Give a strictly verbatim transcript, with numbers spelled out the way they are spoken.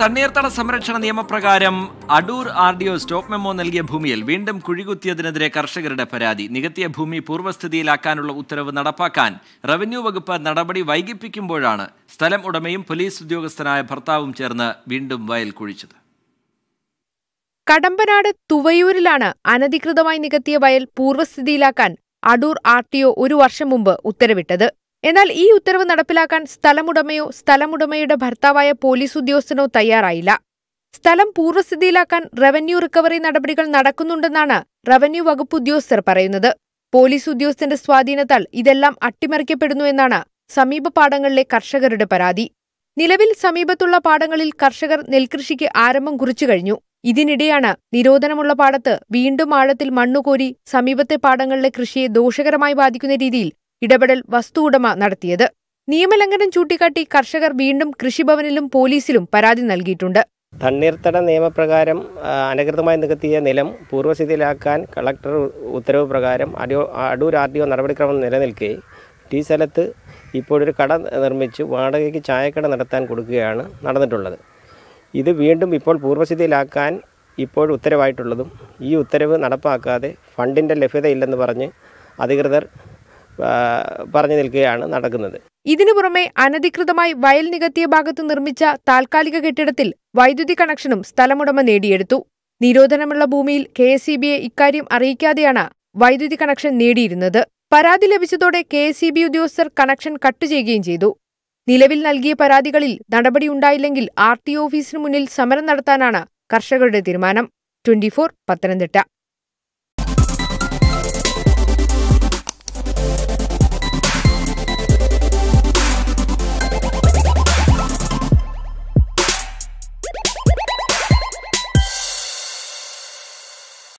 തണ്ണീർത്തട സംരക്ഷണ നിയമപ്രകാരം Adoor R D O stop memo നൽകിയ ഭൂമിയിൽ വീണ്ടും കുഴികുത്തിയതിനെതിരെ കർഷകരുടെ പരാതി. നികത്തിയ ഭൂമി പൂർവ്വസ്ഥിതിയിലാക്കാനുള്ള ഉത്തരവ് നടപ്പാക്കാൻ റവന്യൂ വകുപ്പ് നടപടി വൈകിപ്പിക്കുമ്പോഴാണ് സ്ഥലം ഉടമയും പോലീസ് ഉദ്യോഗസ്ഥനായ ഭർത്താവും ചേർന്ന് വീണ്ടും വയൽ കുഴിച്ചത്. കടമ്പനാട് തുവയൂരിലാണ് അനധികൃതമായി നികത്തിയ വയൽ പൂർവ്വസ്ഥിതിയിലാക്കാൻ അടൂർ ആർ ടി ഒ ഒരു വർഷം മുമ്പ് ഉത്തരവിട്ടത്. എന്നാൽ ഈ ഉത്തരവ് നടപ്പിലാക്കാൻ സ്ഥലമുടമയോ സ്ഥലമുടമയുടെ ഭർത്താവായ പോലീസ് ഉദ്യോഗസ്ഥനോ തയ്യാറായില്ല. സ്ഥലം പൂർവ്വസ്ഥിതിയിലാക്കാൻ റവന്യൂ റിക്കവറി നടപടികൾ നടക്കുന്നുണ്ടെന്നാണ് റവന്യൂ വകുപ്പ് ഉദ്യോഗസ്ഥർ പറയുന്നത്. പോലീസ് ഉദ്യോഗസ്ഥന്റെ സ്വാധീനത്താൽ ഇതെല്ലാം അട്ടിമറിക്കപ്പെടുന്നു എന്നാണ് സമീപ പാടങ്ങളിലെ കർഷകരുടെ പരാതി. നിലവിൽ സമീപത്തുള്ള പാടങ്ങളിൽ കർഷകർ നെൽകൃഷിക്ക് ആരംഭം കുറിച്ചു കഴിഞ്ഞു. ഇതിനിടെയാണ് നിരോധനമുള്ള പാടത്ത് വീണ്ടും ആഴത്തിൽ മണ്ണുകോരി സമീപത്തെ പാടങ്ങളിലെ കൃഷിയെ ദോഷകരമായി ബാധിക്കുന്ന രീതിയിൽ ഇടപെടൽ വസ്തു ഉടമ നടത്തിയത്. നിയമലംഘനം ചൂണ്ടിക്കാട്ടി കർഷകർ വീണ്ടും കൃഷിഭവനിലും പോലീസിലും പരാതി നൽകിയിട്ടുണ്ട്. തണ്ണീർത്തട നിയമപ്രകാരം അനധികൃതമായി നികത്തിയ നിലം പൂർവ്വസ്ഥിതിയിലാക്കാൻ കളക്ടർ ഉത്തരവ് പ്രകാരം അടൂർ ആർ ഡി ഒ നടപടിക്രമം നിലനിൽക്കെ ഈ സ്ഥലത്ത് ഇപ്പോഴൊരു കട നിർമ്മിച്ച് വാടകയ്ക്ക് ചായക്കട നടത്താൻ കൊടുക്കുകയാണ് നടന്നിട്ടുള്ളത്. ഇത് വീണ്ടും ഇപ്പോൾ പൂർവ്വസ്ഥിതിയിലാക്കാൻ ഇപ്പോൾ ഉത്തരവായിട്ടുള്ളതും ഈ ഉത്തരവ് നടപ്പാക്കാതെ ഫണ്ടിൻ്റെ ലഭ്യതയില്ലെന്ന് പറഞ്ഞ് അധികൃതർ പറഞ്ഞു നിൽക്കുകയാണ് നടക്കുന്നത്. ഇതിനു പുറമെ അനധികൃതമായി വയൽ നികത്തിയ ഭാഗത്ത് നിർമ്മിച്ച താൽക്കാലിക കെട്ടിടത്തിൽ വൈദ്യുതി കണക്ഷനും സ്ഥലമുടമ നേടിയെടുത്തു. നിരോധനമുള്ള ഭൂമിയിൽ കെ എസ് ഇ ബിയെ ഇക്കാര്യം അറിയിക്കാതെയാണ് വൈദ്യുതി കണക്ഷൻ നേടിയിരുന്നത്. പരാതി ലഭിച്ചതോടെ കെ എസ് ഇ ബി ഉദ്യോഗസ്ഥർ കണക്ഷൻ കട്ട് ചെയ്യുകയും ചെയ്തു. നിലവിൽ നൽകിയ പരാതികളിൽ നടപടിയുണ്ടായില്ലെങ്കിൽ ആർ ടി ഒ ഓഫീസിനു മുന്നിൽ സമരം നടത്താനാണ് കർഷകരുടെ തീരുമാനം. Twenty four Pathanamthitta.